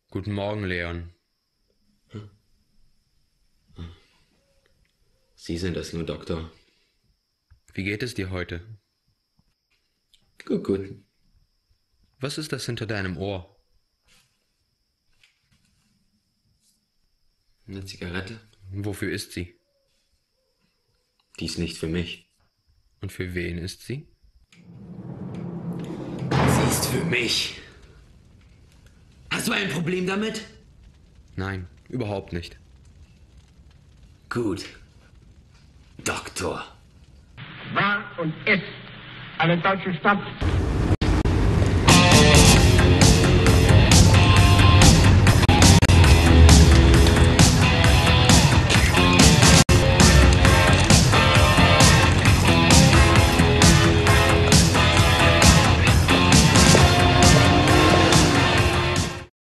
Guten Morgen, Leon. Sie sind es nur, Doktor. Wie geht es dir heute? Gut, gut. Was ist das hinter deinem Ohr? Eine Zigarette? Wofür ist sie? Die ist nicht für mich. Und für wen ist sie? Sie ist für mich. Hast du ein Problem damit? Nein, überhaupt nicht. Gut. Doktor. War und ist eine deutsche Stadt.